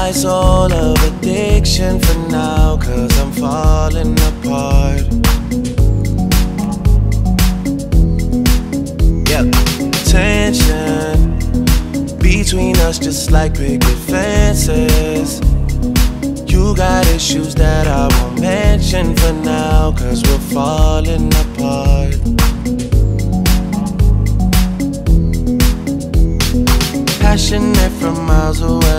my soul of addiction for now, 'cause I'm falling apart. Yep, tension between us just like picket fences. You got issues that I won't mention for now, 'cause we're falling apart. Passionate from miles away.